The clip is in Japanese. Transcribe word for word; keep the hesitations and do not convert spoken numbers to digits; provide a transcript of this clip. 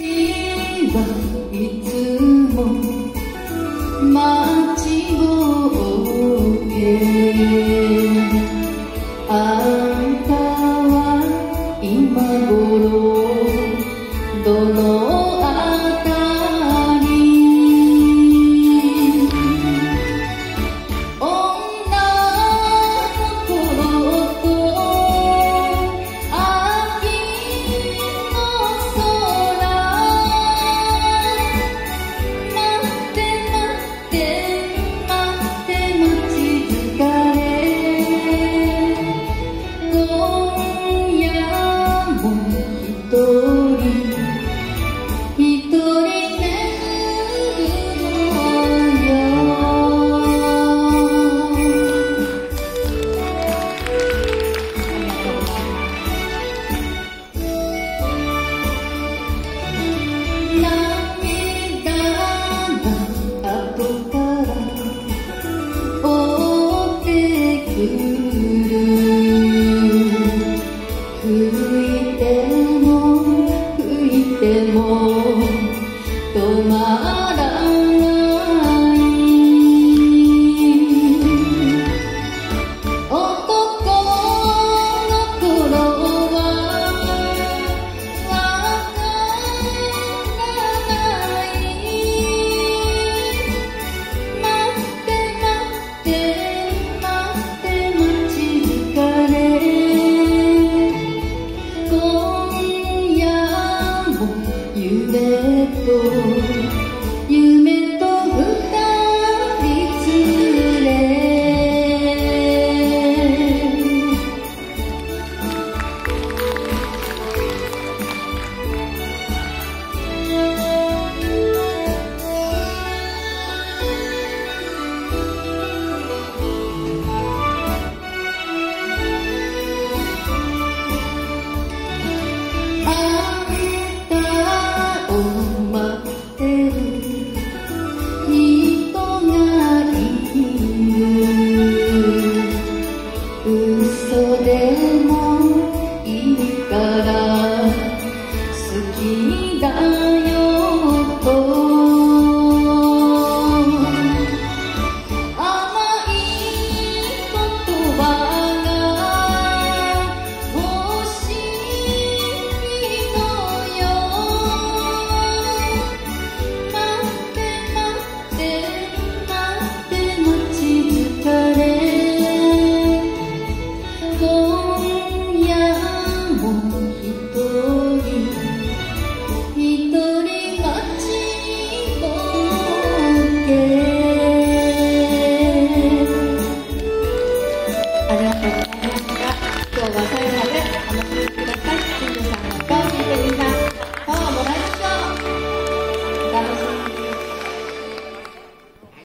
いつも待ちぼうけ、あんたは今頃どのあたり、女の頃と秋の空、待って待って待って待ち疲れ、今夜も一人一人眠るのよ。涙が後から追ってくる、吹いても吹いても止まらない。男の頃はわからない。待って待って待って待ち疲れ、今夜も夢と夢と二人連れ、あんたを待ってる人がいる、嘘でもいいから好きだよと